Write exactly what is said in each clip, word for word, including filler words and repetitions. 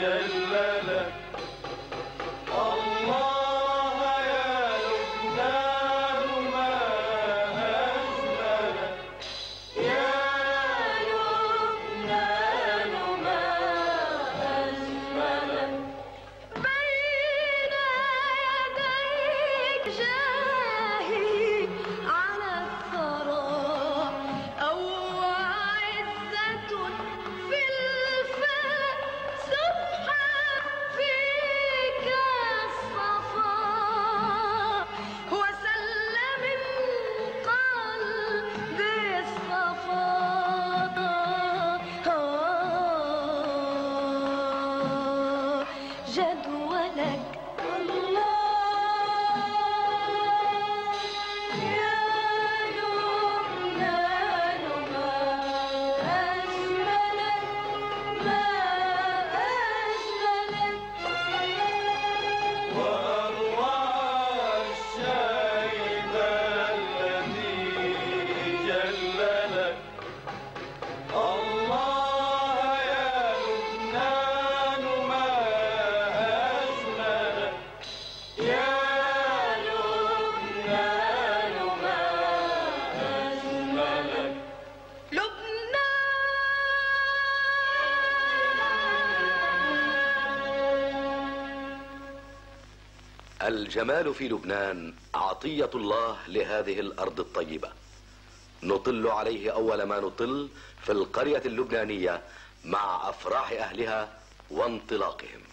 جللك. الله يا لبنان ما أجملك، يا لبنان ما أجملك. بين يديك جاهي على الثرى، أو عزة في الفلك سبحان فيك الصفا، وسل من قلب الصفا جدولك. الله يا لبنان ما أجملك، ما أجملك. وأروع الشيب الذي جللك. الله يا لبنان ما أجملك، يا لبنان ما أجملك. الجمال في لبنان عطية الله لهذه الأرض الطيبة، نطل عليه أول ما نطل في القرية اللبنانية مع أفراح أهلها وانطلاقهم.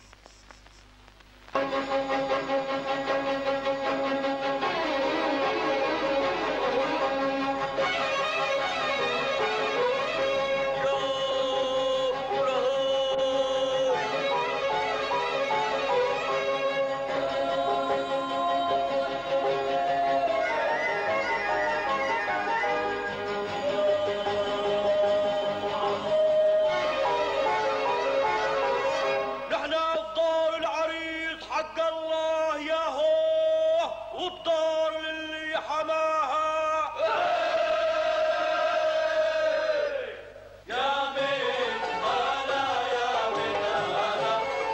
نحن بدار العريس حق الله ياهو، وبدار اللي حماها. يا بنت هلا يا بنت هلا،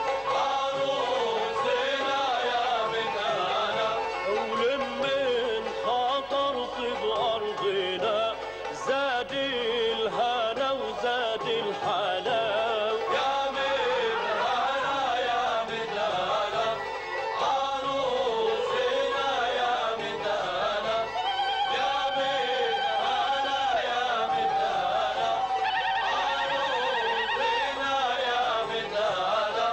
عروسنا يا بنت هلا. ولمن خاطرت بأرضنا زاد الهنا وزاد الحلاوة. يا بنت هلا يا بنت هلا، عروسنا يا بنت هلا. يا بنت هلا يا بنت هلا، عروسنا يا بنت هلا.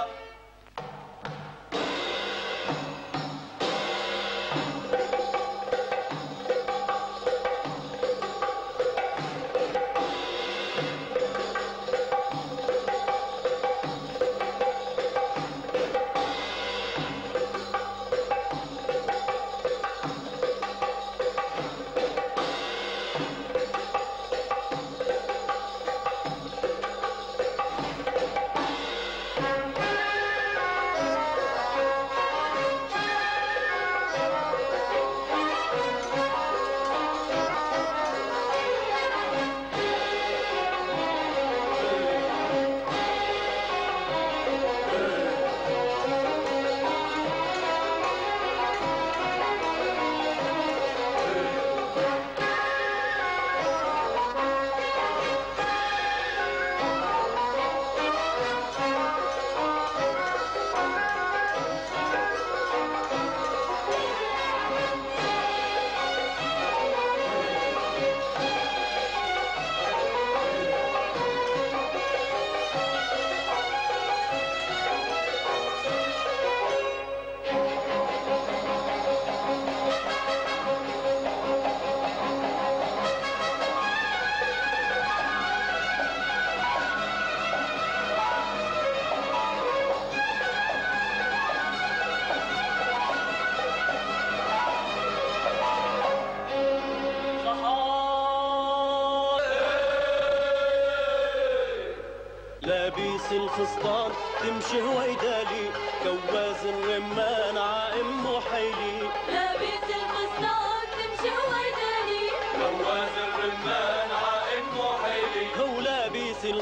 لابس الفستان تمشي هويدالي، جواز الرمان عائم حيلي. لابس الفستان تمشي هويدالي، جواز الرمان عائم حيلي. هو لابس الفستان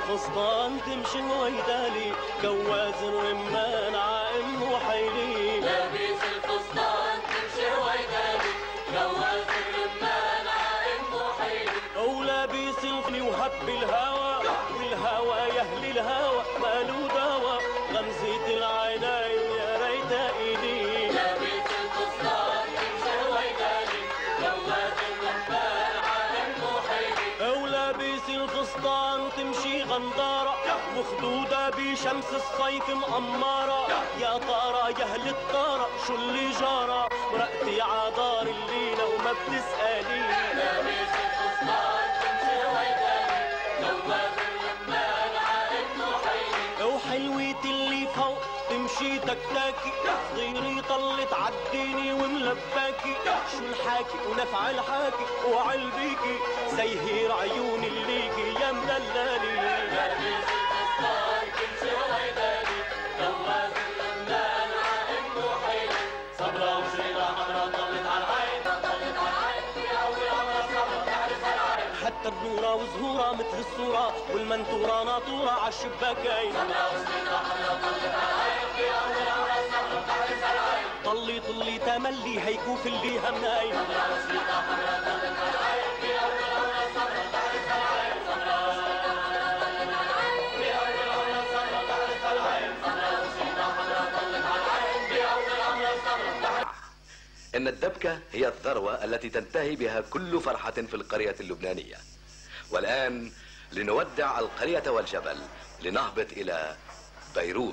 الفستان تمشي ويدالي جواز الرمان عائم وحيلي. لابس الفستان تمشي ويدالي جواز الرمان عائم وحيلي. ولابس الفني وهب الهوى والهوى يهلي الهوى ماله دوا غمزة العينين يا ريت ايدي. لابس الفستان تمشي ويدالي جواز الرمان عائم وحيلي. ولابس الفستان وتمشي غندارة وخدودة بشمس الصيف مقمرة. يا ترى يا اهل الطارة شو اللي جرى مرقتي عدار الليلة وما بتسألي. لابس الفستان تمشي ويدالي جواز الرمان عائم وحيلي. وحلوة اللي فوق تمشي تكتاكي صغيري طلت عالديني وملباكي. شو الحاكي ونفع الحاكي وعلبيكي سيهير عيون الليكي يا مدلالي. لابس الفستان تمشي ويدالي جواز الرمان عائم وحيلي. صبرا وشريطة حمرا طلت عالعين طلت عالعين في أول عمرها الصبر تحرس العين. حتى النورة وزهورة مثل الصورة والمنتورة ناطورة عالشباكين. صبرا وشريطة حمرا طلت عالعين في أول عمرها الصبر تحرس العين. طلي طلي تملي هيكوف اللي هماين. صبرا وشريطة حمرا طلت عالعين في أول عمرها الصبر تحرس العين. صبرا وشريطة حمرا طلت عالعين في أول عمرها الصبر تحرس العين. صبرا وشريطة حمرا طلت عالعين في أول عمرها الصبر تحرس. إن الدبكة هي الذروة التي تنتهي بها كل فرحة في القرية اللبنانية. والآن لنودع القرية والجبل لنهبط إلى بيروت.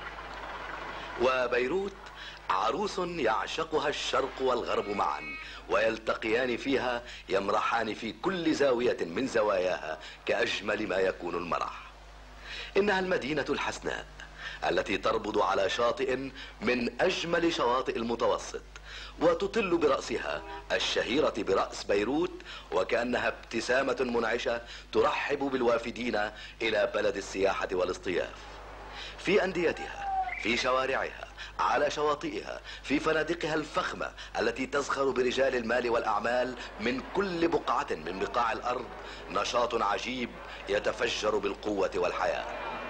وبيروت عروس يعشقها الشرق والغرب معا ويلتقيان فيها يمرحان في كل زاوية من زواياها كأجمل ما يكون المرح. إنها المدينة الحسناء التي تربض على شاطئ من أجمل شواطئ المتوسط وتطل برأسها الشهيرة برأس بيروت وكأنها ابتسامة منعشة ترحب بالوافدين إلى بلد السياحة والاصطياف. في أنديتها، في شوارعها، على شواطئها، في فنادقها الفخمة التي تزخر برجال المال والأعمال من كل بقعة من بقاع الأرض نشاط عجيب يتفجر بالقوة والحياة.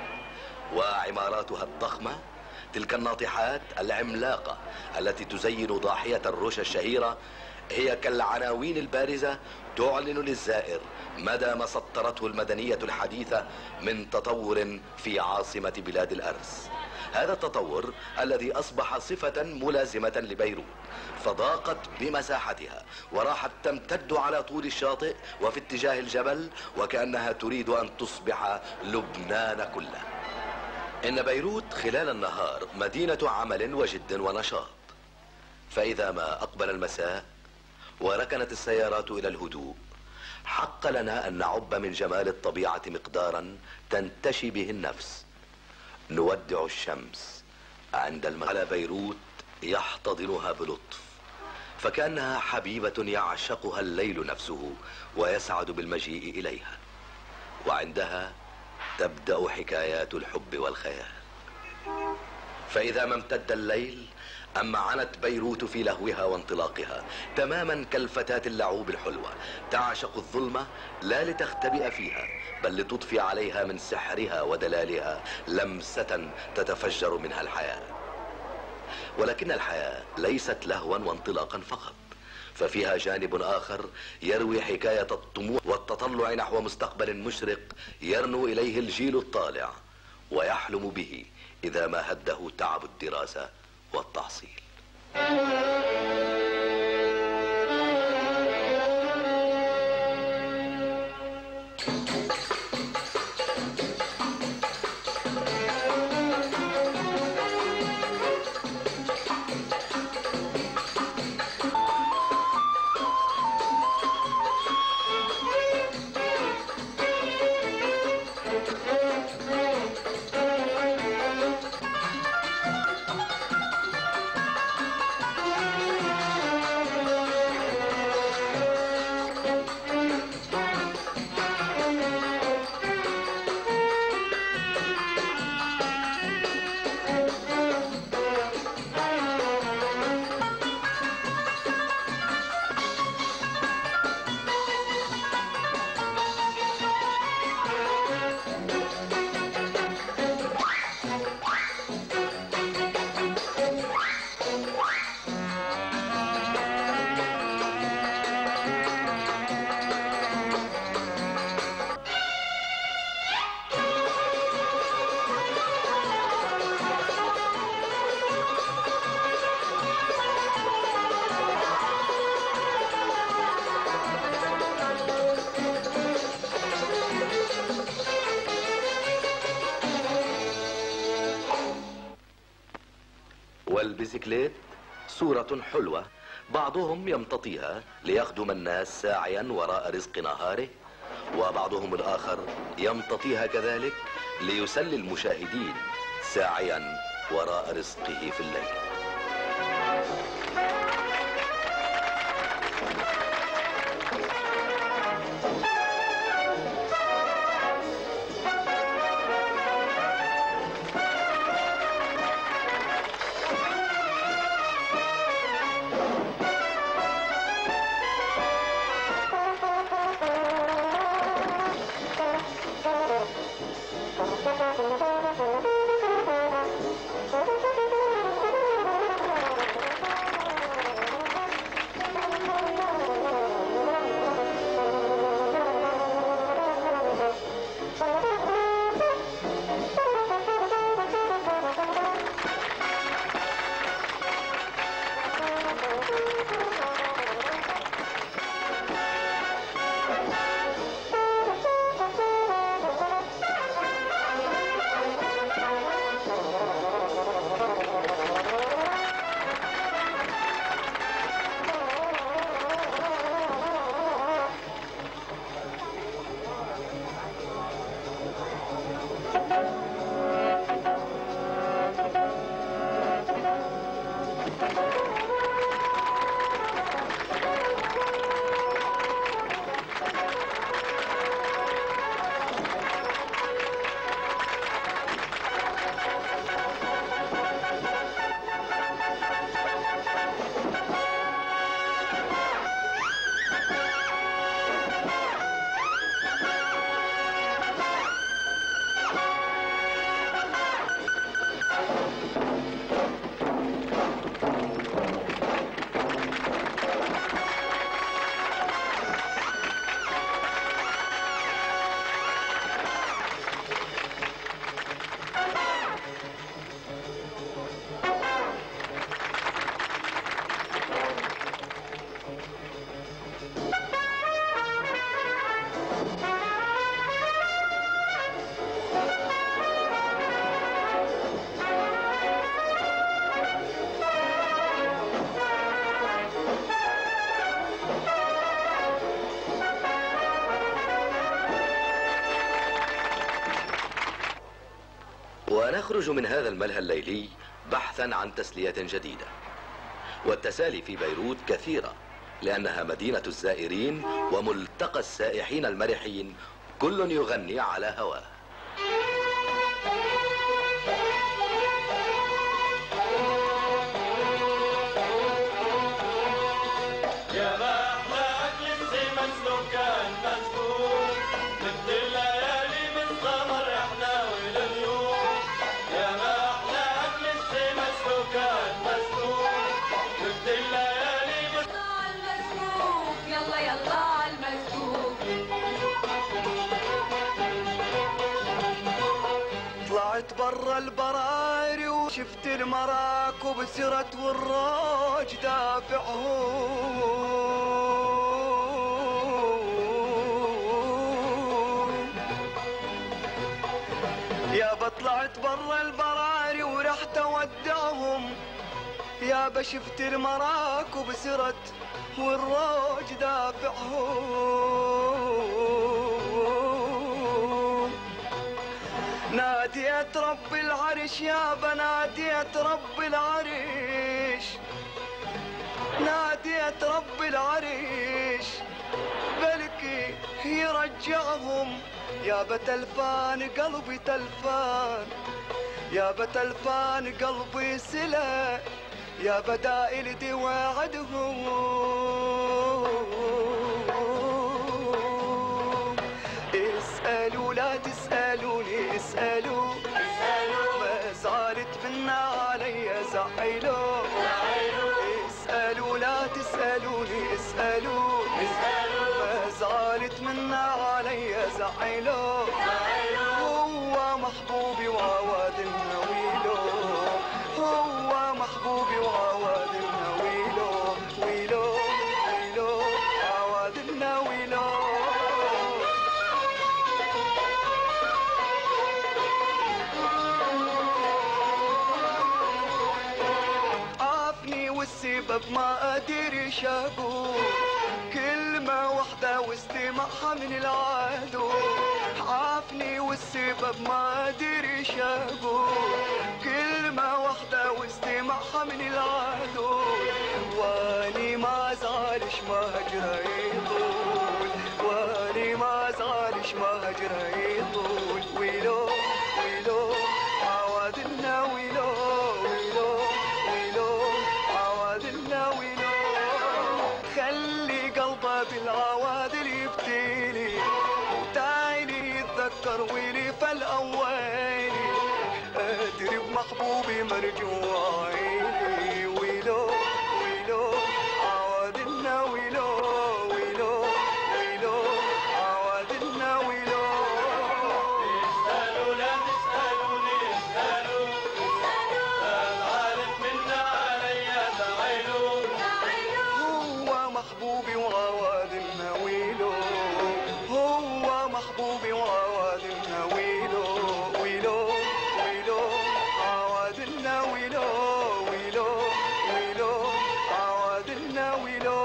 وعماراتها الضخمة، تلك الناطحات العملاقة التي تزين ضاحية الروش الشهيرة، هي كالعناوين البارزة تعلن للزائر مدى ما سطرته المدنية الحديثة من تطور في عاصمة بلاد الأرز. هذا التطور الذي أصبح صفة ملازمة لبيروت، فضاقت بمساحتها وراحت تمتد على طول الشاطئ وفي اتجاه الجبل وكأنها تريد أن تصبح لبنان كله. إن بيروت خلال النهار مدينة عمل وجد ونشاط، فإذا ما أقبل المساء وركنت السيارات إلى الهدوء حق لنا أن نعب من جمال الطبيعة مقدارا تنتشي به النفس. نودع الشمس عند المغرب على بيروت يحتضنها بلطف، فكأنها حبيبة يعشقها الليل نفسه ويسعد بالمجيء إليها، وعندها تبدأ حكايات الحب والخيال. فإذا ما امتد الليل أمعنت بيروت في لهوها وانطلاقها تماما كالفتاة اللعوب الحلوة، تعشق الظلمة لا لتختبئ فيها بل لتضفي عليها من سحرها ودلالها لمسة تتفجر منها الحياة. ولكن الحياة ليست لهوا وانطلاقا فقط، ففيها جانب آخر يروي حكاية الطموح والتطلع نحو مستقبل مشرق يرنو إليه الجيل الطالع ويحلم به إذا ما هده تعب الدراسة والتحصيل. والبسكليت صورة حلوة بعضهم يمتطيها ليخدم الناس ساعيا وراء رزق نهاره، وبعضهم الآخر يمتطيها كذلك ليسلي المشاهدين ساعيا وراء رزقه في الليل. ونخرج من هذا الملهى الليلي بحثا عن تسلية جديدة. والتسالي في بيروت كثيرة لأنها مدينة الزائرين وملتقى السائحين المرحين، كل يغني على هواه. طلعت برا البراير وشفت المراكب سرت والروج دافعهم. يابا طلعت برا البراير ورحت اودعهم، يابا شفت المراكب سرت والروج دافعهم. ناديت رب العرش يابا ناديت رب العرش، ناديت رب العرش بلكي يرجعهم. يابا تلفان قلبي تلفان، يابا تلفان قلبي سلا، يابا دائل دي وعدهم. اسألوا لا تسألوني، اسألوا ما زالت منا علي زعلوا. اسألوا لا تسألوني، اسألوا ما زالت منا علي زعلوا. هو محبوبي وعواد النويلو، هو محبوبي وعواد النويلو، ويلو ويلو عواد النويلو. والسبب ما أدري شاقول، كلمة واحدة واستمعها من العدو، عافني والسبب ما أدري شاقول، كلمة واحدة واستمعها من العدو، واني ما زالش مهجره يطول، واني ما زالش مهجره يطول، ويلو ويلو عوادلنا ويلو ويلو ويلو عوادلنا ويلو، خلي قلبه بالعوادل يبتلي وتعيني يتذكر ويلي فالاولي، ادري بمحبوبي مرجوع عيني، ويلو ويلو عوادلنا ويلو ويلو ويلو عوادلنا ويلو. اسألوا لا تسألوني اسألوا، العارف منا عليا تعالوا، هو محبوبي وعوادلنا ويلو، هو محبوبي وعوادلنا ويلو ويلو ويلو عوادلنا ويلو ويلو ويلو عوادلنا ويلو.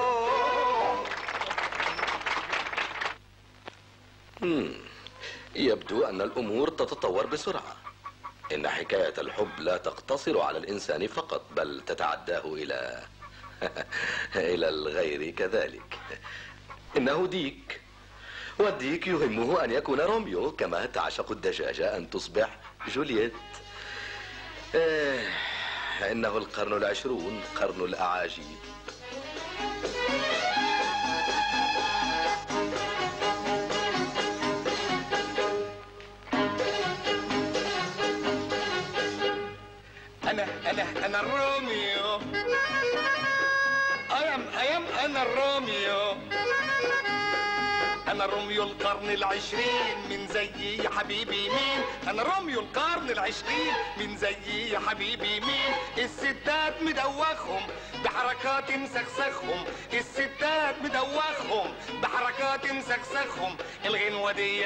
مم. يبدو أن الأمور تتطور بسرعة. إن حكاية الحب لا تقتصر على الإنسان فقط، بل تتعداه إلى إلى الغير كذلك. إنه ديك، والديك يهمه أن يكون روميو، كما تعشق الدجاجة أن تصبح جولييت. إيه، إنه القرن العشرون، قرن الأعاجيب. أنا أنا أنا الروميو، أيام أيام أنا الروميو، أنا روميو القرن العشرين، من زيي يا حبيبي مين؟ أنا روميو القرن العشرين، من زيي يا حبيبي مين؟ الستات مدوخهم بحركات مسخسخهم، الستات مدوخهم بحركات مسخسخهم، الغنوة دي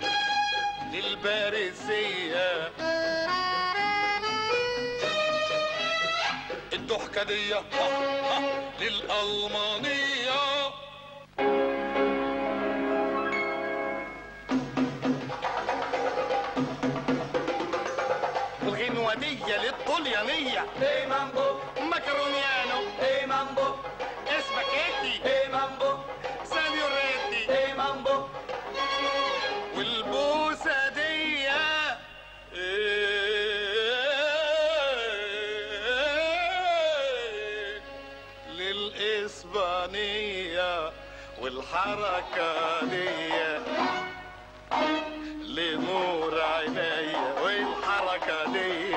للباريسية، الضحكة دي للألمانية. الغنوة دي للطليانية، ايه مامبو ماكرونيانو، ايه مامبو اسباجيتي، ايه مامبو سانيوريتي، ايه مامبو والبوسة دي للإسبانية، والحركة دي لنور عينيا، والحركة دي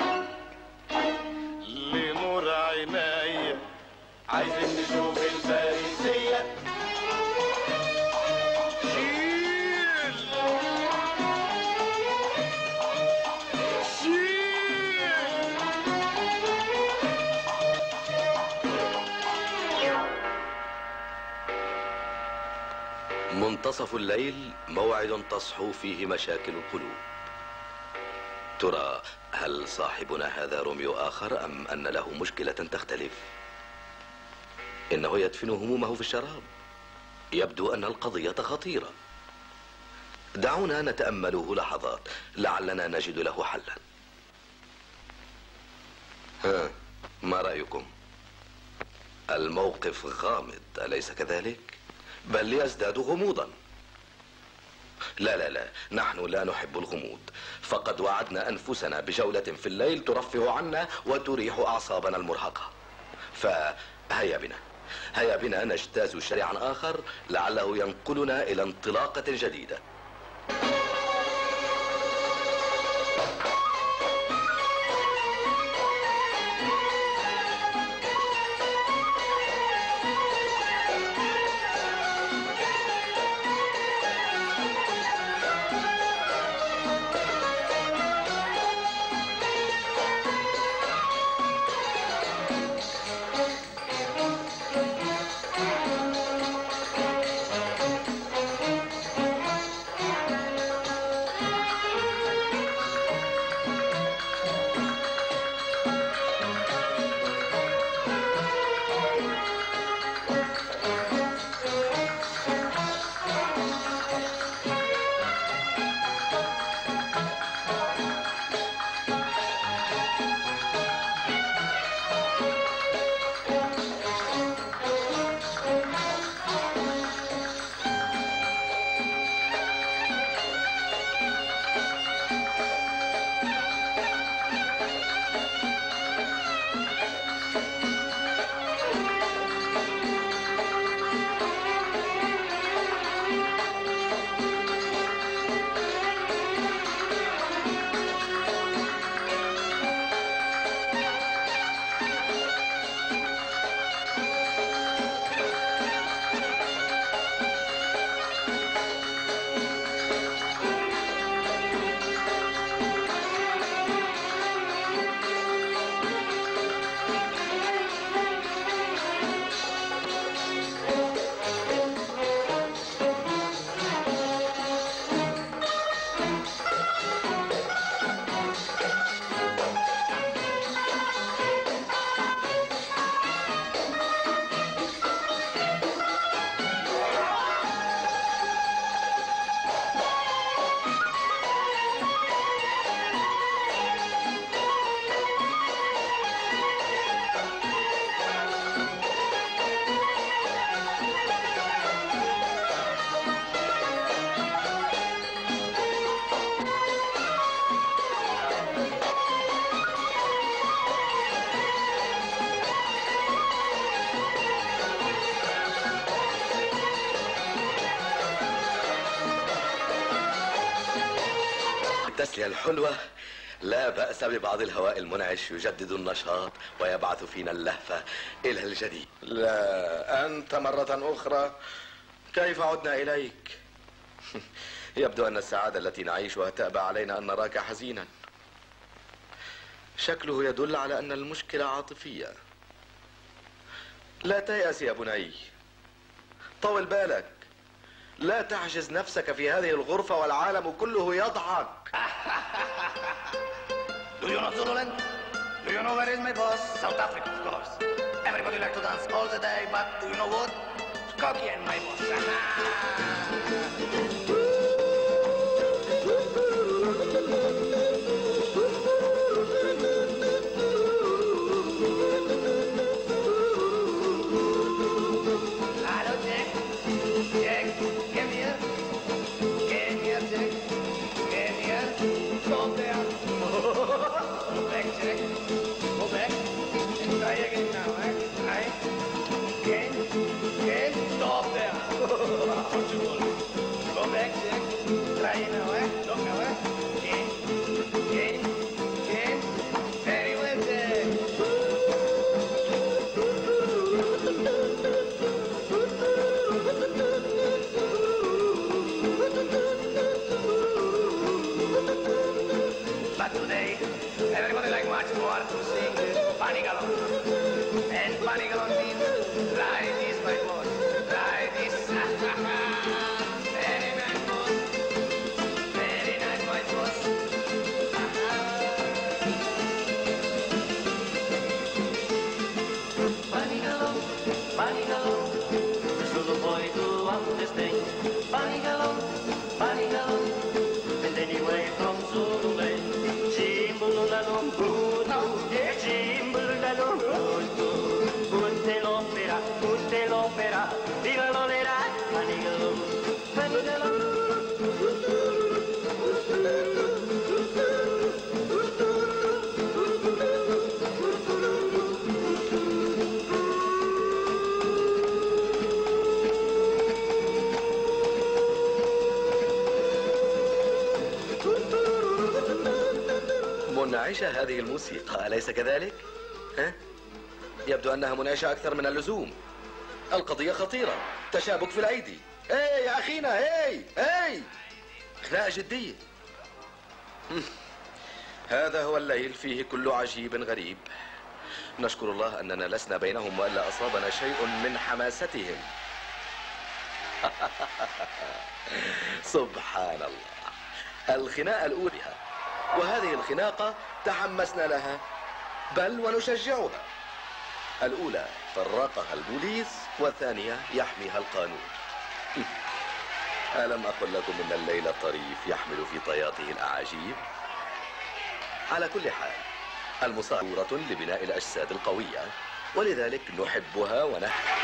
لنور عينيا. عايزين نشوف الفارسية، شيل شيل منتصف الليل موعد تصحو فيه مشاكل القلوب. ترى هل صاحبنا هذا روميو آخر أم أن له مشكلة تختلف؟ إنه يدفن همومه في الشراب. يبدو أن القضية خطيرة. دعونا نتأمله لحظات، لعلنا نجد له حلا. ها، ما رأيكم؟ الموقف غامض، أليس كذلك؟ بل يزداد غموضا. لا لا لا، نحن لا نحب الغموض، فقد وعدنا أنفسنا بجولة في الليل ترفه عنا وتريح أعصابنا المرهقة. فهيا بنا، هيا بنا نجتاز شارعا آخر لعله ينقلنا إلى انطلاقة جديدة. التسلية الحلوة لا بأس ببعض الهواء المنعش يجدد النشاط ويبعث فينا اللهفة إلى الجديد. لا، أنت مرة أخرى كيف عدنا إليك؟ يبدو أن السعادة التي نعيشها تأبى علينا أن نراك حزينا. شكله يدل على أن المشكلة عاطفية. لا تيأس يا بني، طول بالك، لا تحجز نفسك في هذه الغرفة والعالم كله يضحك. Do you know Zululand? Do you know where is my boss? South Africa, of course. Everybody like to dance all the day, but do you know what? Skokie and my boss. Hello, Jack. Jack, come here. Come here, Jack. Come here. Stop there. Go back, Jack. Go back. And try again now, eh? Right? Again. Again. Stop there. Go back, Jack. Try now, eh? Look now, eh? Again. Again. Again. Very well, Jack. But today, everybody like much more to sing Panigalon. And Panigalon means, ride this, my boss, ride this. Very nice, boss. Very nice, my boss. Panigalon, Panigalon, this little boy grew up this thing. Panigalon, Panigalon, and anyway from Zululand. Cimbulalon, budu, cimbulalon, budu, punte l'opera, punte l'opera, viva l'opera, Panigalon, Panigalon. منعشة هذه الموسيقى، أليس كذلك؟ ها؟ يبدو أنها منعشة أكثر من اللزوم. القضية خطيرة، تشابك في الأيدي. هاي يا أخينا، هاي هاي خناقة جدية. هذا هو الليل فيه كل عجيب غريب. نشكر الله أننا لسنا بينهم وإلا أصابنا شيء من حماستهم. سبحان الله، الخناقة الأولى، وهذه الخناقة تحمسنا لها بل ونشجعها. الأولى فرقها البوليس، والثانية يحميها القانون. ألم أقل لكم إن الليل الطريف يحمل في طياته الأعاجيب؟ على كل حال، المصارعة لبناء الأجساد القوية، ولذلك نحبها ونحب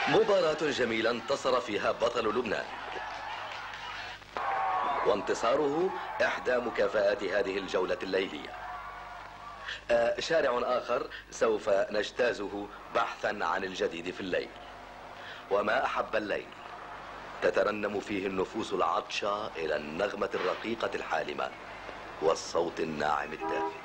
مباراة جميلة انتصر فيها بطل لبنان، وانتصاره إحدى مكافآت هذه الجولة الليلية. آه شارع آخر سوف نجتازه بحثا عن الجديد في الليل. وما أحب الليل تترنم فيه النفوس العطشة إلى النغمة الرقيقة الحالمة والصوت الناعم الدافئ.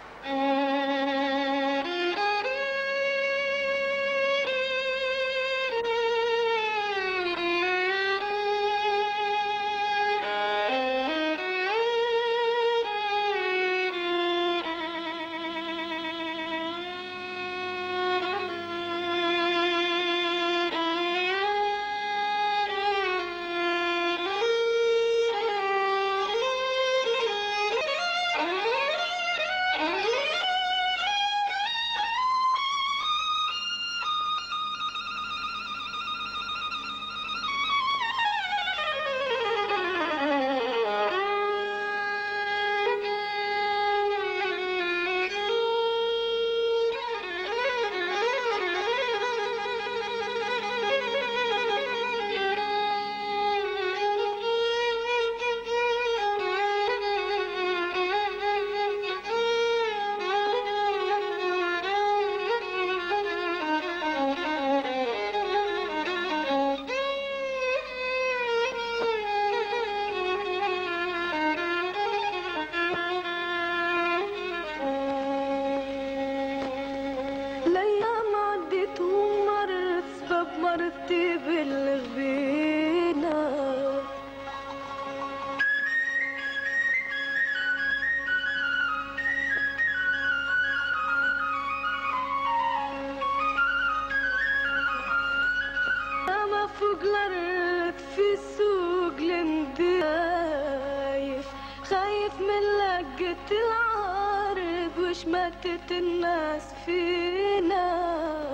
ماتت الناس فينا.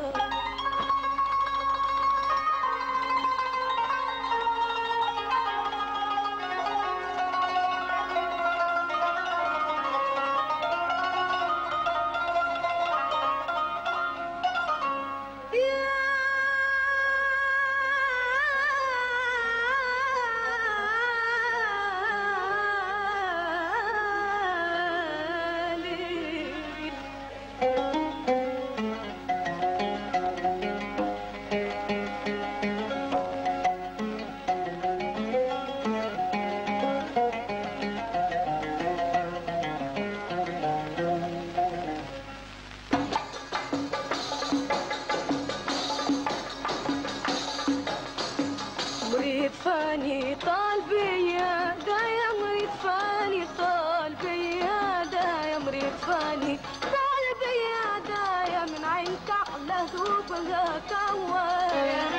فاني طال بيا دايا مريد فاني طال بيا دايا مريد فاني طال بيا دايا من عين تحلى ذوبها كوايا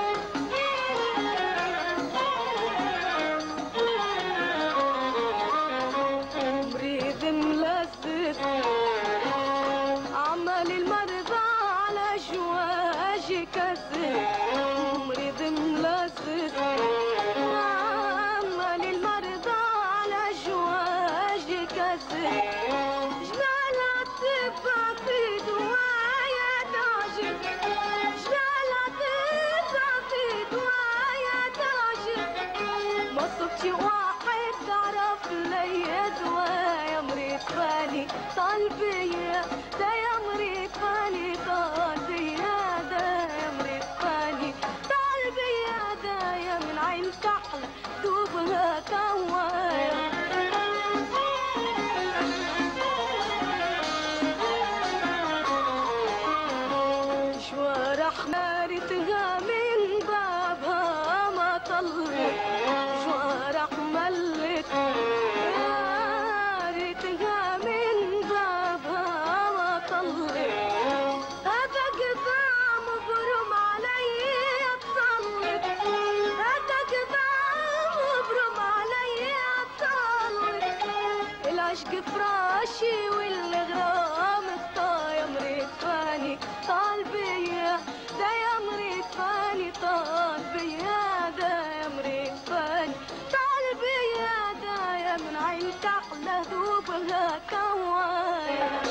مريد ملذذ عمل المرضى على جواجي كذب مريد ملذذ عمل المرضى على جواجي كذب جمال الطب في دوايا تعجب جمال الطب في دوايا تعجب ما صبتي واحد تعرف ليا دوايا مريد فاني طال بيا دايا مريد فاني طال بيا دايا مريد فاني طال بيا دايا من عين تحلى دوبها كوايا جوارح نارتها من بابها ما طلت جوارح ملت نارتها من بابها ما طلت هذا قطع مبرم علي تصلت هذا قطع مبرم علي تصلت العشق فراشي والغرام الطايا مريد فاني طال بيا دايا مريد فاني طال بيا دايا مريد فاني طال بيا دايا من عين تحلى ذوبها كوايا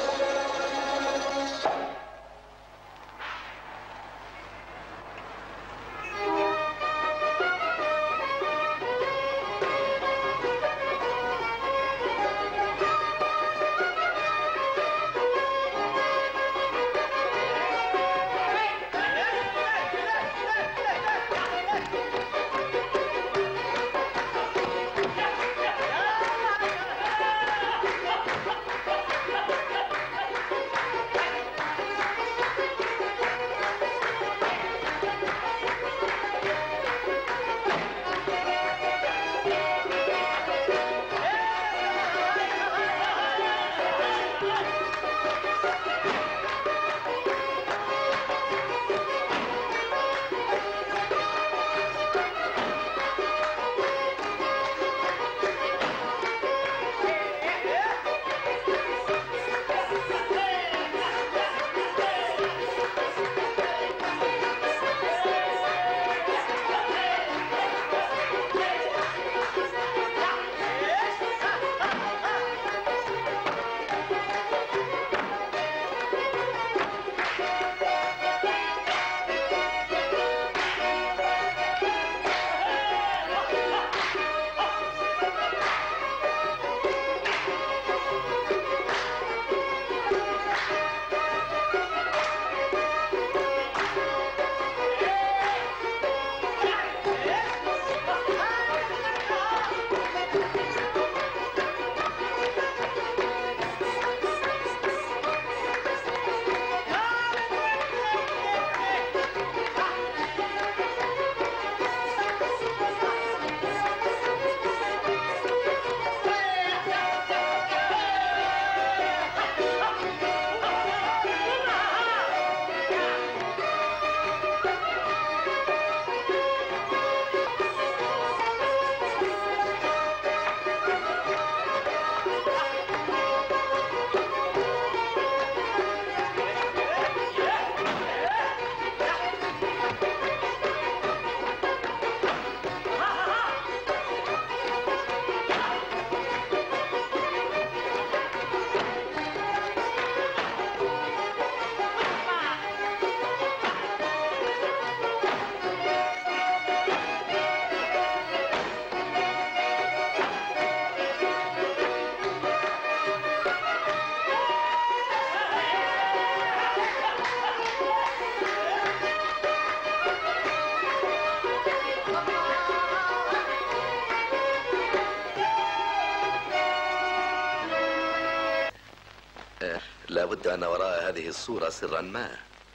لابد أن وراء هذه الصورة سرا ما.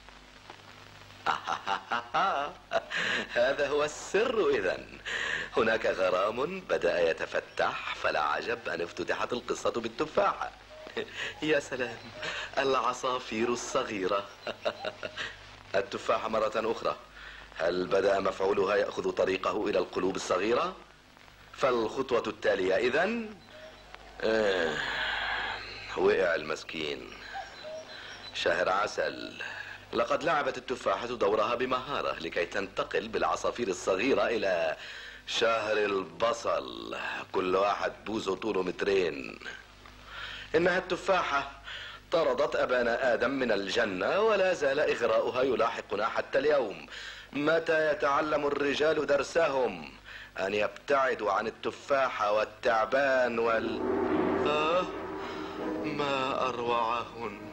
هذا هو السر إذن. هناك غرام بدأ يتفتح، فلا عجب أن افتتحت القصة بالتفاحة. يا سلام، العصافير الصغيرة. التفاحة مرة أخرى، هل بدأ مفعولها يأخذ طريقه إلى القلوب الصغيرة؟ فالخطوة التالية إذن آه. وقع المسكين. شهر عسل. لقد لعبت التفاحة دورها بمهارة لكي تنتقل بالعصافير الصغيرة إلى شهر البصل، كل واحد بوزه طوله مترين. إنها التفاحة طردت أبانا آدم من الجنة، ولا زال إغراؤها يلاحقنا حتى اليوم. متى يتعلم الرجال درسهم؟ أن يبتعدوا عن التفاحة والتعبان وال... آه ما أروعهن.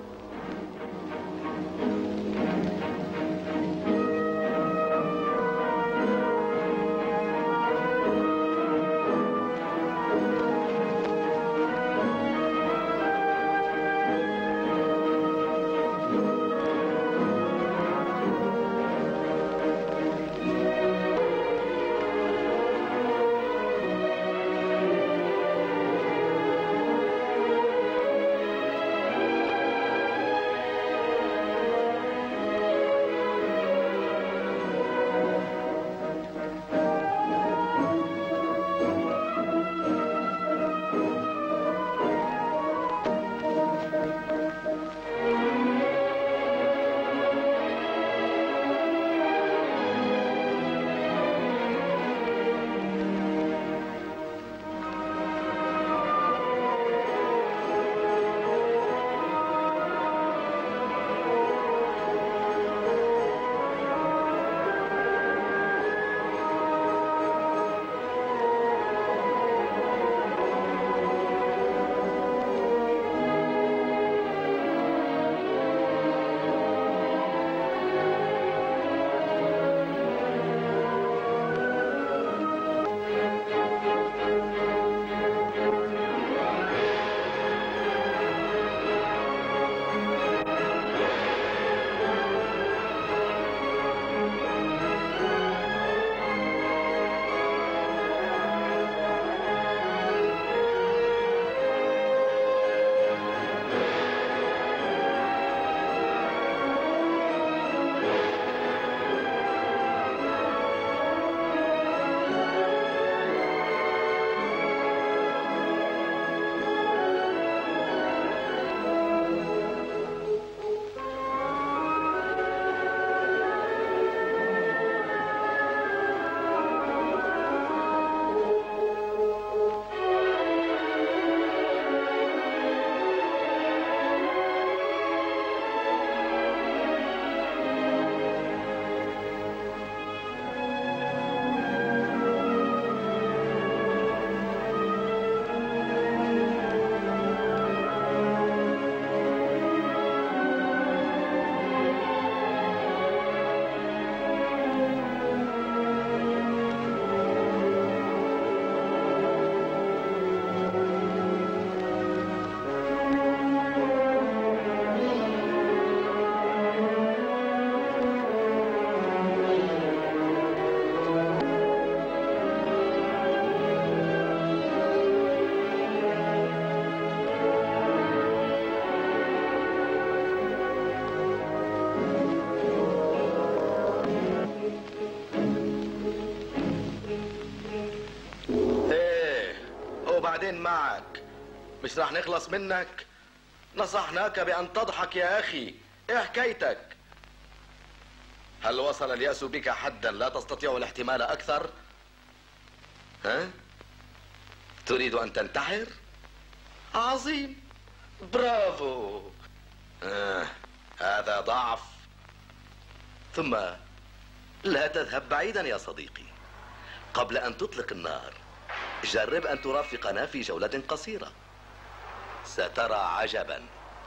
وبعدين معك مش راح نخلص منك. نصحناك بأن تضحك يا أخي، إيه حكايتك؟ هل وصل اليأس بك حدا لا تستطيع الاحتمال أكثر؟ ها؟ تريد أن تنتحر؟ عظيم، برافو. آه. هذا ضعف. ثم لا تذهب بعيدا يا صديقي. قبل أن تطلق النار جرب أن ترافقنا في جولة قصيرة، سترى عجبا.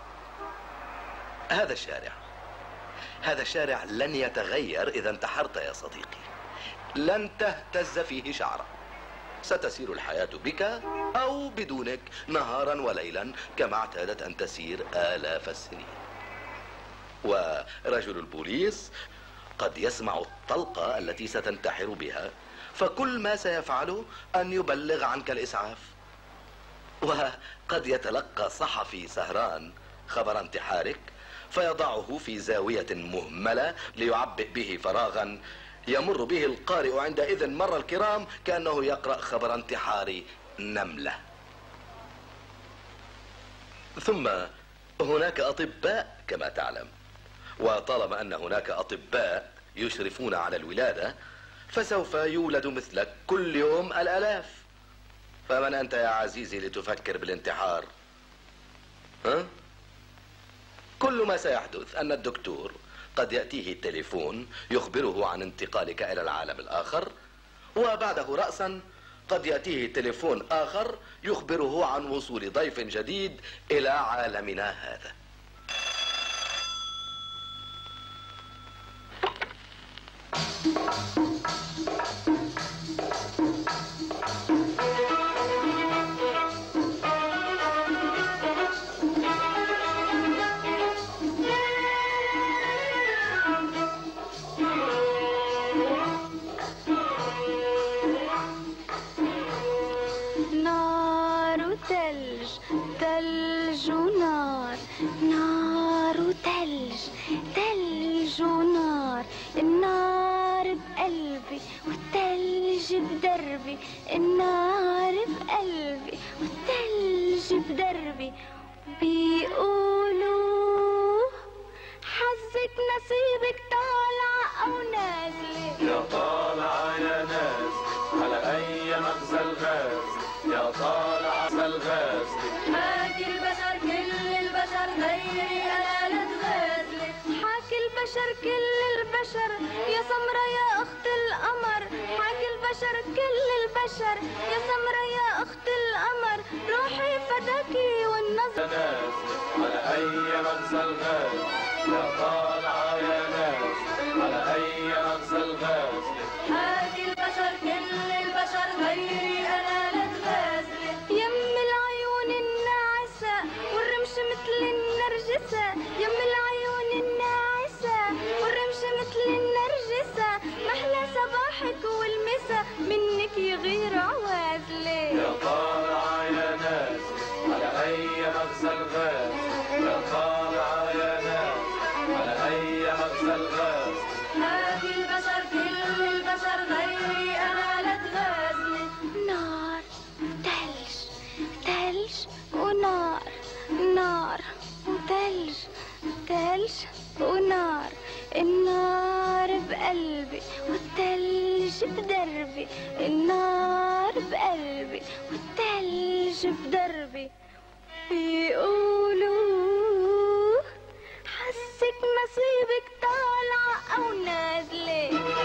هذا الشارع هذا الشارع لن يتغير إذا انتحرت يا صديقي، لن تهتز فيه شعرة. ستسير الحياة بك أو بدونك نهارا وليلا كما اعتادت أن تسير آلاف السنين. ورجل البوليس قد يسمع الطلقة التي ستنتحر بها، فكل ما سيفعله أن يبلغ عنك الإسعاف. وقد يتلقى صحفي سهران خبر انتحارك فيضعه في زاوية مهملة ليعبئ به فراغا يمر به القارئ عندئذ مر الكرام كأنه يقرأ خبر انتحار نملة. ثم هناك أطباء كما تعلم، وطالما أن هناك أطباء يشرفون على الولادة فسوف يولد مثلك كل يوم الآلاف. فمن أنت يا عزيزي لتفكر بالانتحار؟ ها؟ كل ما سيحدث أن الدكتور قد يأتيه التليفون يخبره عن انتقالك إلى العالم الآخر، وبعده رأسا قد يأتيه تليفون آخر يخبره عن وصول ضيف جديد إلى عالمنا هذا. نار وثلج، ثلج ونار، نار وثلج، ثلج ونار، النار بقلبي والثلج بدربي، النار بقلبي والثلج بدربي. بيقولوا حظك نصيبك طالعة أو نازلة، يا طالعة يا ناس على أي مغزى الغاز، يا طالعة الغاز. حاكي البشر كل البشر غيري أنا لا تغازلي، حاكي البشر كل البشر يا سمرة يا أخت القمر، حاكي البشر كل البشر يا سمرة يا أخت القمر، روحي فداكي والنظر ناس على أي مغزى الغاز، يا طالعة يا ناس على أي مغزى الغاز. حاكي البشر كل البشر غيري أنا لا تغازلي، يم العيون الناعسة والرمش مثل النرجسة، يم العيون الناعسة والرمش مثل النرجسة، محلى صباحك والمسا منك يغير عوازلي. يا طالعة يا ناس على أي مغزى الغاز، يا طالعة يا ناس على أي مغزى الغاز. حاكي البشر كل البشر غيري أنا لا تغازلي، نار وثلج، ثلج ونار، نار وثلج، ثلج ونار، النار بقلبي والثلج بدربي، النار بقلبي والثلج بدربي. بيقولوا حسك نصيبك طالعة أو نازلة.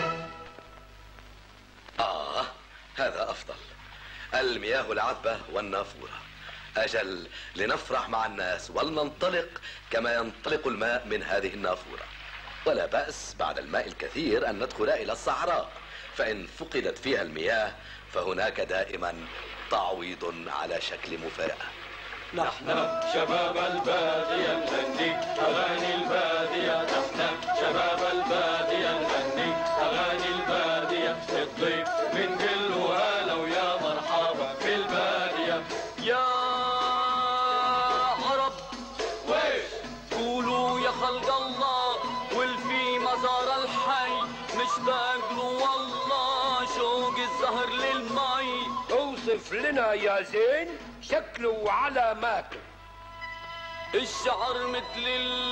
آه هذا أفضل، المياه العذبة والنافورة. أجل لنفرح مع الناس ولننطلق كما ينطلق الماء من هذه النافورة. ولا بأس بعد الماء الكثير أن ندخل إلى الصحراء، فإن فقدت فيها المياه فهناك دائما تعويض على شكل مفاجأة. نحن شباب البادية نغني أغاني البادية، نحن شباب البادية نغني أغاني البادية، الضيف من كل وهلا ويا مرحبا في البادية. يا عرب ويش قولوا يا خلق الله والفي مزار الحي مشتاق له والله شوق الزهر للمي. اوصف لنا يا زين شكله وعلاماته. الشعر مثل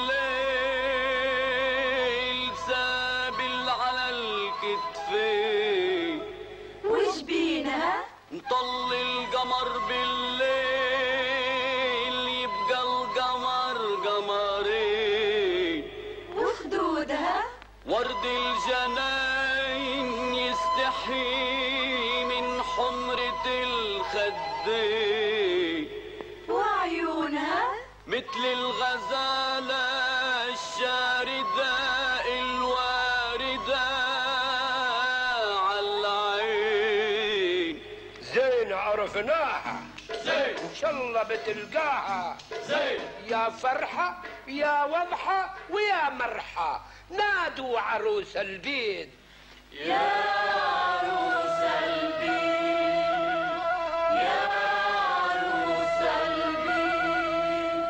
الليل سابل على الكتفين، وش بينا؟ نطل القمر بالليل يبقى القمر قمرين، وخدودها؟ ورد الجناين يستحي من حمرة الخدين، وعيونها؟ مثل الغزالة الشاردة الواردة عالعين. شفناها زين ان شاء الله بتلقاها زين يا فرحة يا وضحة ويا مرحة نادوا عروس البيت يا عروس البيت يا عروس البيت.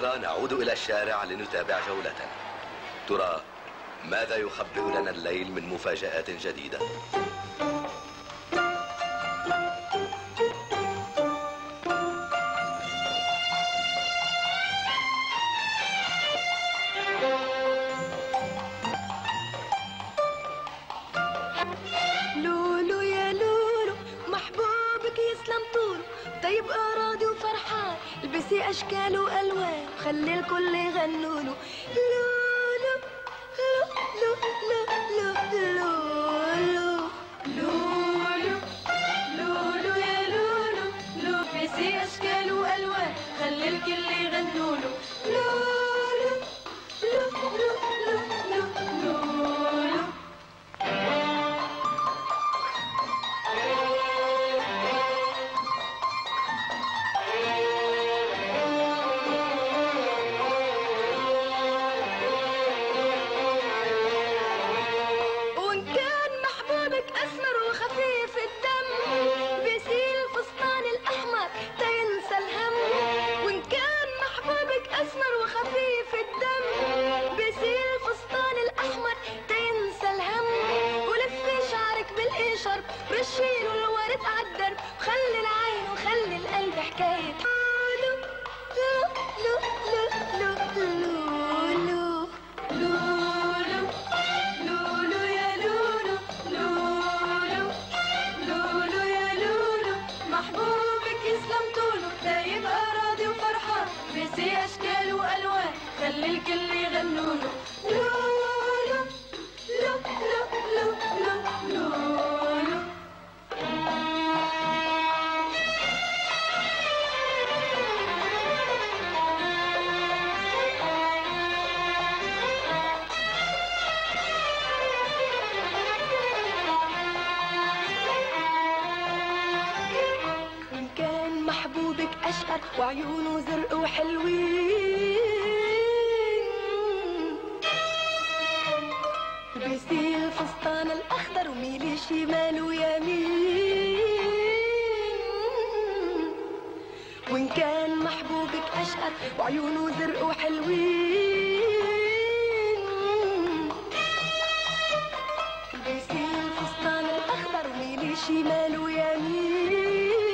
أخرى نعود إلى الشارع لنتابع جولتنا. ترى ماذا يخبئ لنا الليل من مفاجآت جديدة؟ لولو يا لولو محبوبك يسلم طوله، تيبقى راضي وفرحان، البسي اشكال والوان وخلي الكل يغنولو. لولو لولو لولو لولو لولو لولو يا لولو لولو، البسي اشكال والوان خلي الكل يغنولو. لولو لولو لولو لولو. رشيله الورد عالدرب وخلي العين وخلي القلب حكاية. لولو لولو لولو لولو لولو يا لولو لولو لولو يا لولو محبوبك يسلم طوله، ده يبقى راضي وفرحان، بسي اشكال والوان خلي الكل يغنوله. لولو لولو لولو لولو. أشقر وعيونه زرق وحلوين، بيسي الفستان الأخضر وميلي شمال ويمين. وإن كان محبوبك أشقر وعيونه زرق وحلوين، بيسي الفستان الأخضر وميلي شمال ويمين.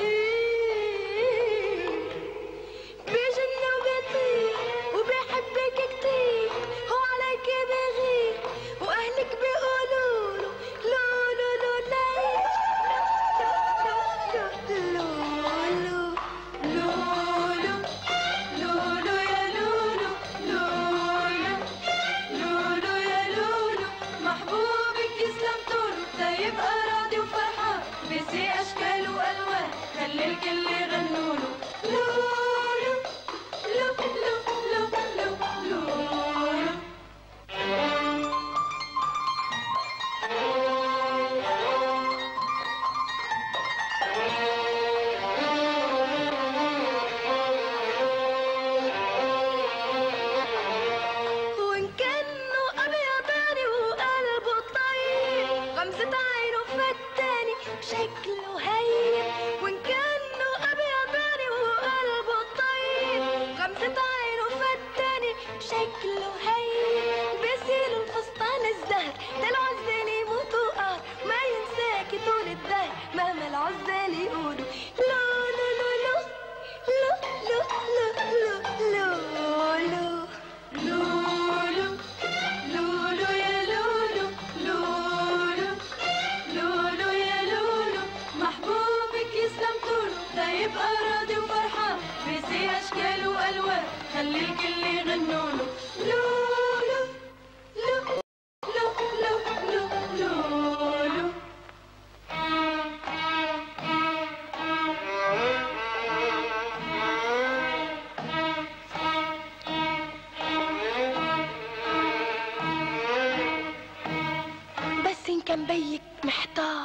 كان بيك محتار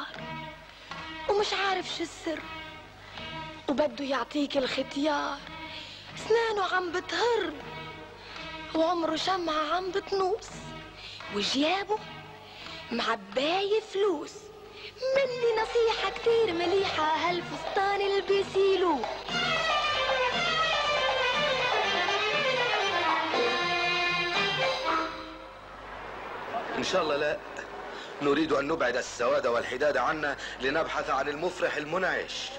ومش عارف شو السر، وبده يعطيك الختيار، اسنانه عم بتهر وعمره شمعة عم بتنوس، وجيابه معباية فلوس. مني نصيحة كتير مليحة، هالفستان البسيلو. إن شاء الله لا. نريد أن نبعد السواد والحداد عنا لنبحث عن المفرح المنعش.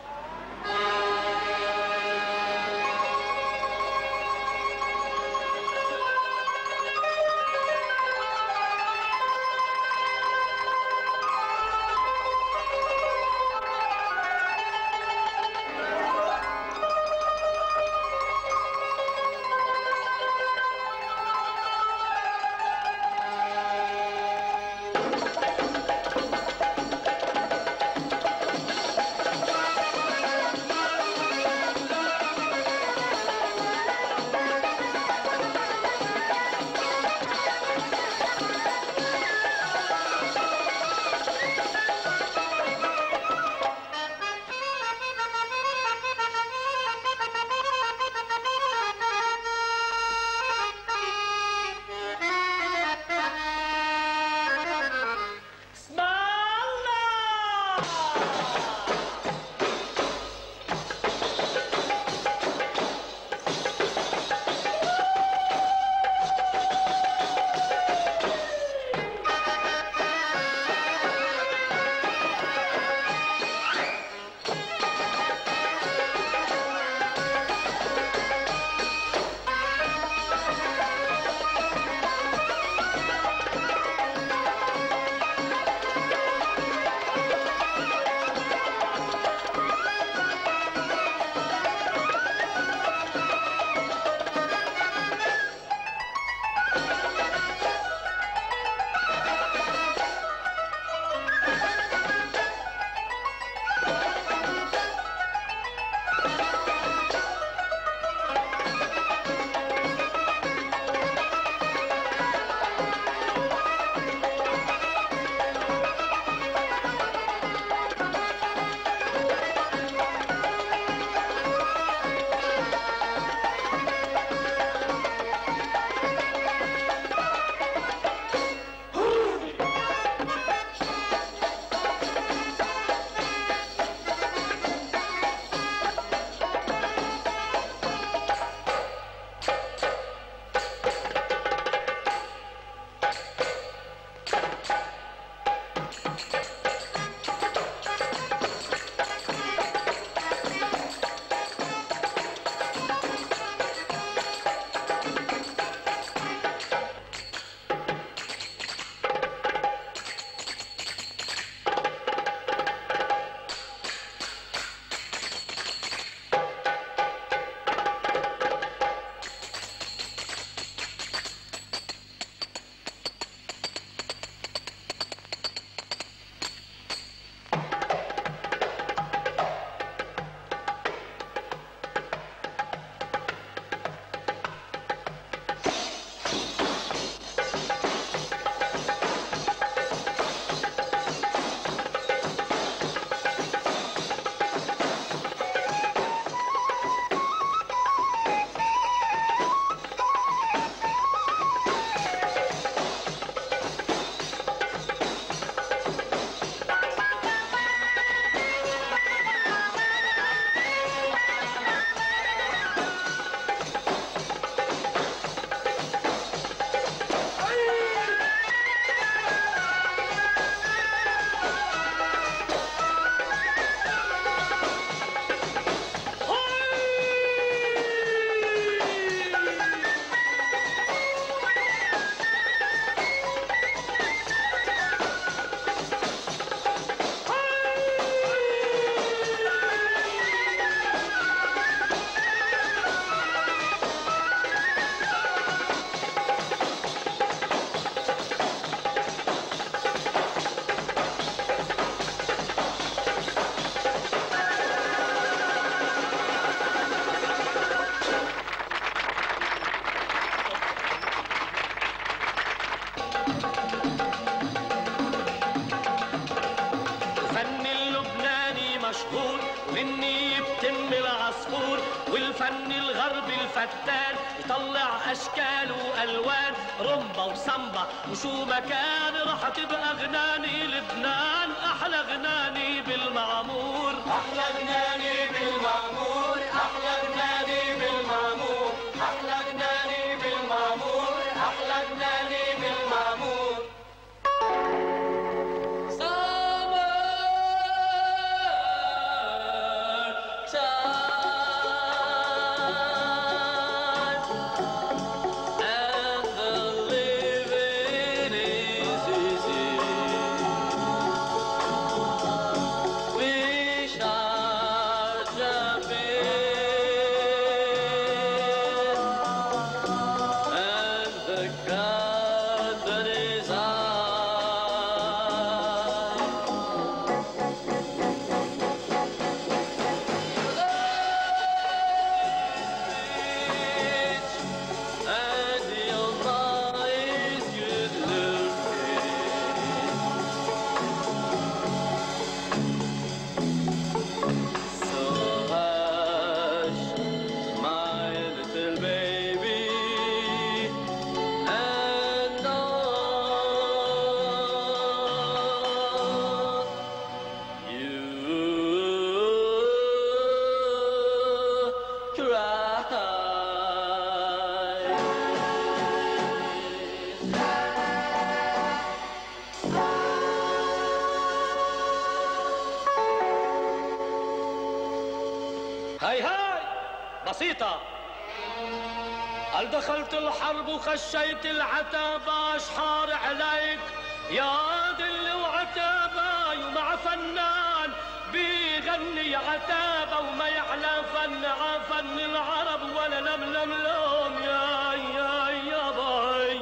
مشهور وإني يتم العصفور، والفن الغربي الفتان يطلع أشكال وألوان، رمبة وسامبا وشو مكان راح تبقى غناني لبنان، أحلى غناني بالمعمور، أحلى غناني بالمعمور، أحلى غناني بالمعمور، أحلى غناني بالمعمور، أحلى غناني بالمعمور. بسيطة. هل دخلت الحرب وخشيت العتبة اشحار عليك يا دل وعتبة، ومع فنان بيغني عتبة وما يعلى فن عفن العرب ولا لملم لهم يا يا يا باي.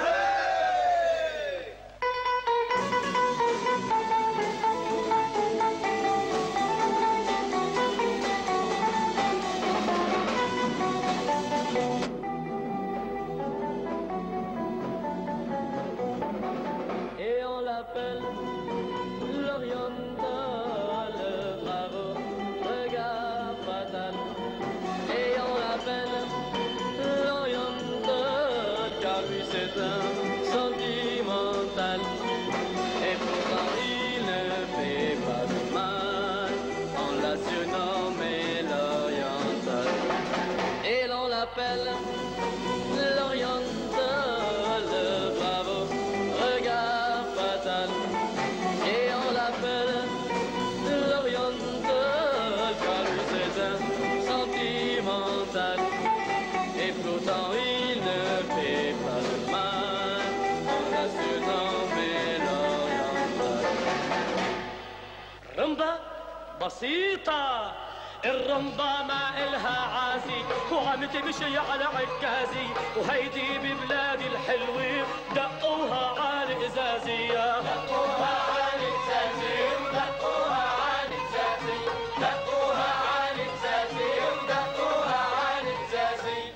رمبة بسيطة، الرمبة ما إلها عازي وعم تمشي على عكازي، وهيدي ببلادي الحلوة دقوها على إزازية، دقوها على إزازي ودقوها على إزازي، دقوها على إزازي ودقوها على إزازي.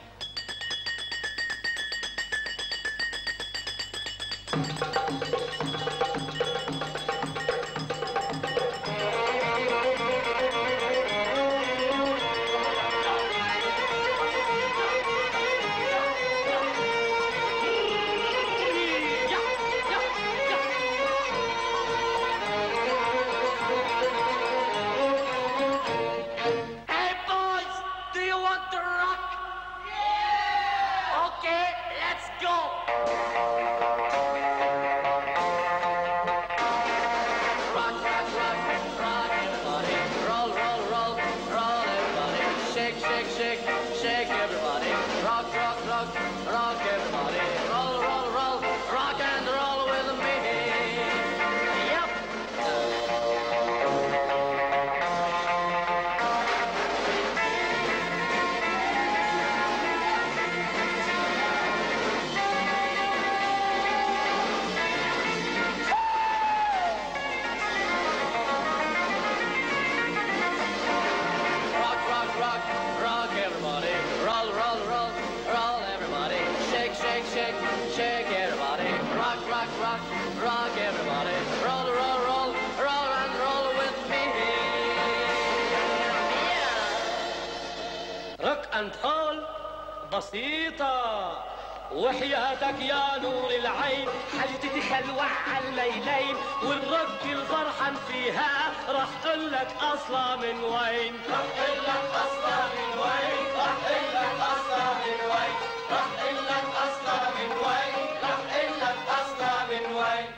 أنطال بسيطة، وحياتك يا نور العين حاجتي تخلوع على الليلين، والرق الفرحان فيها راح قلك أصلا من وين، راح قلك أصلا من وين، راح قلك أصلا من وين، راح قلك أصلا من وين، راح قلك أصلا من وين.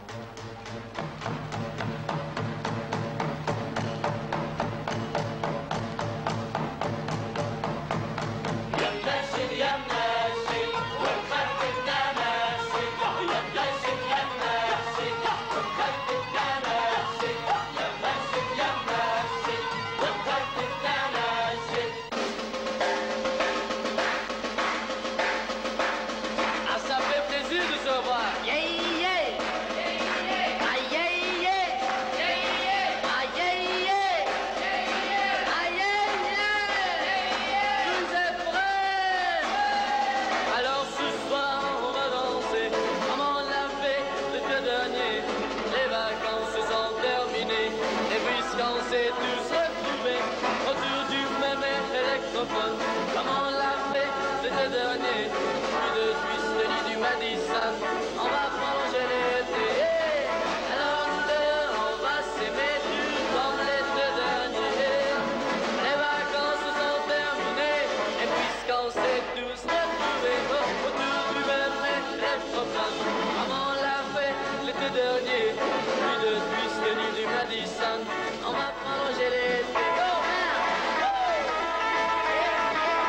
Comment l'a fait l'été dernier, plus de Suisse, le lit du Madison, on va prolonger l'été. Alors nous deux, on va s'aimer tout comme l'été dernier. Les vacances sont terminées, et puisqu'on s'est tous retrouvés autour du même téléphone, comment on l'a fait l'été dernier, plus de Suisse, le lit du Madison, on va prolonger l'été. Oh, man!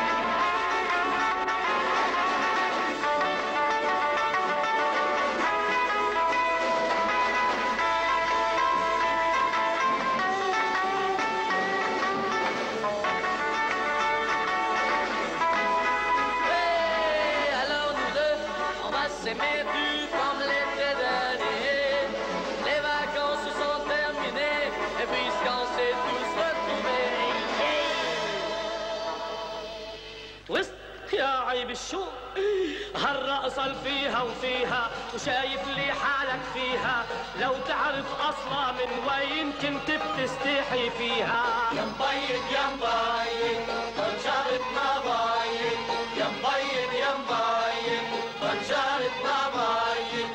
s'aimer plus comme l'été dernier. Les vacances sont terminées, et puisqu'on s'est tous retrouvés. وسط يا عيب الشوق هالرقصة اللي فيها وفيها وشايف لي حالك فيها لو تعرف أصلا من وين كنت بتستحي فيها. يا مبيض يا مبيض فنجرتنا بايض، يا مبيض يا مبيض فنجرتنا بايض.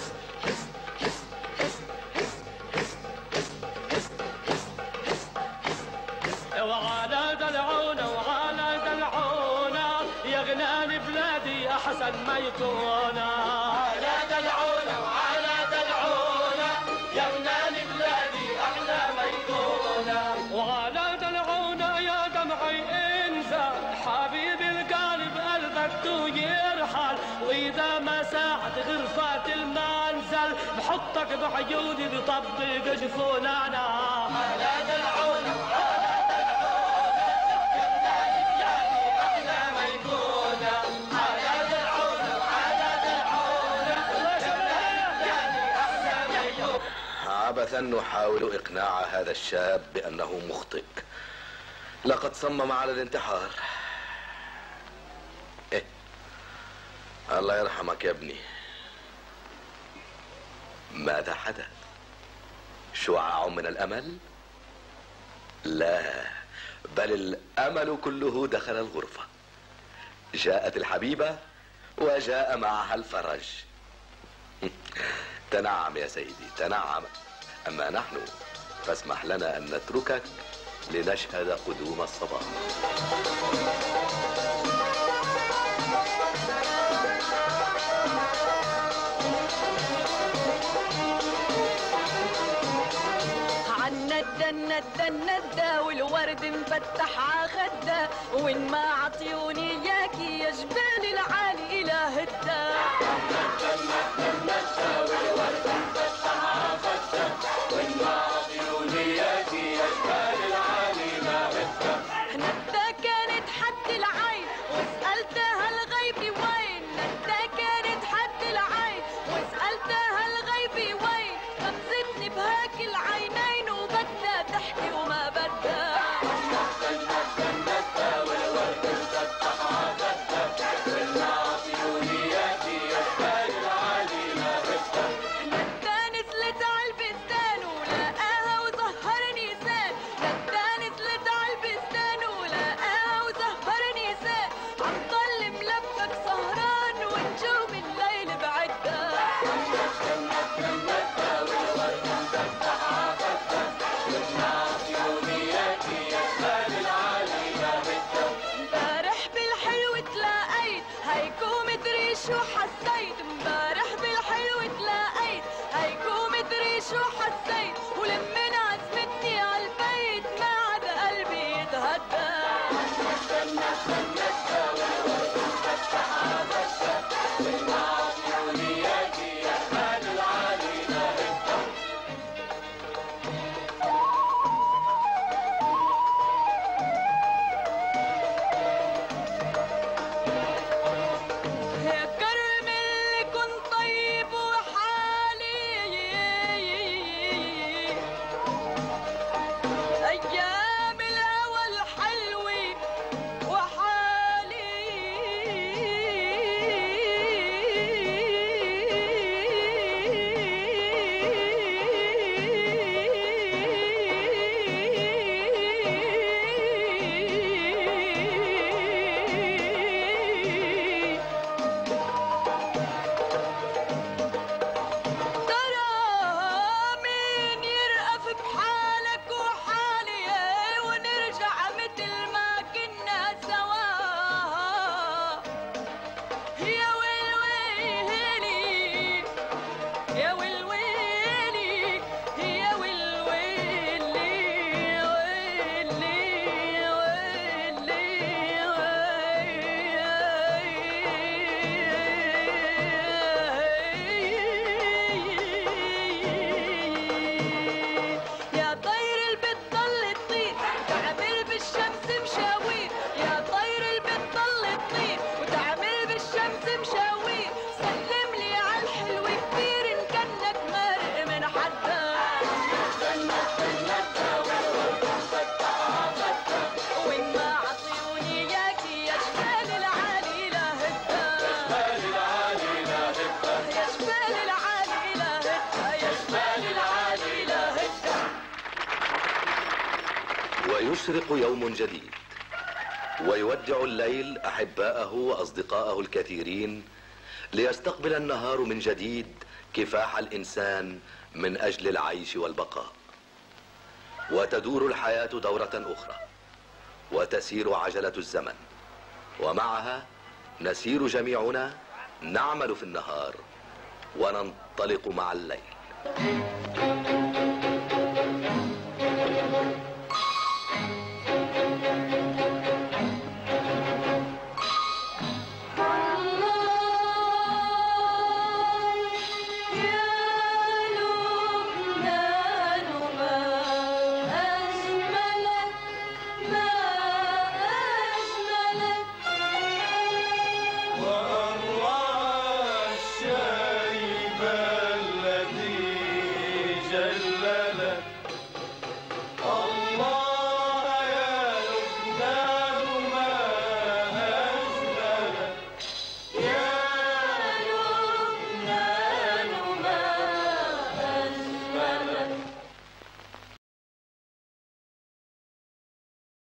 وعلى دلعونا وعلى دلعونا يا غنان بلادي أحسن ما يكونا. على دلعونا وعلى دلعونا يا غنان بلادي أحلى ما يكونا. وعلى دلعونا يا دمعي انزل حبيبي القلب قلبك تو يرحل، وإذا ما ساعد غرفات المنزل بحطك بعيوني بطبق جفوننا. على دلعونا عبثا نحاول إقناع هذا الشاب بأنه مخطئ. لقد صمم على الانتحار. إيه؟ الله يرحمك يا ابني. ماذا حدث؟ شعاع من الأمل؟ لا، بل الأمل كله دخل الغرفة. جاءت الحبيبة وجاء معها الفرج. تنعم يا سيدي تنعم. أما نحن فاسمح لنا أن نتركك لنشهد قدوم الصباح. عالندى الندى الندى والورد مفتح عخدة، وين ما عطيوني اياكي يا جبال العالي إلى هدى. الندى الندى الندى والورد مفتح عخدة، وين ما عطيوني اياكي يا جبال العالي ما هدى. ندى كانت حد العين وسألتها الغيبي وين، ندى كانت حد العين وسألتها الغيبي وين، غمزتني بهاك العينين وبدها تحكي وما بدها. الندى الندى الندى والورد مفتح عخدة، وين ما عطيوني يشرق يوم جديد، ويودع الليل أحباءه وأصدقاءه الكثيرين، ليستقبل النهار من جديد كفاح الإنسان من أجل العيش والبقاء. وتدور الحياة دورة أخرى، وتسير عجلة الزمن، ومعها نسير جميعنا، نعمل في النهار وننطلق مع الليل.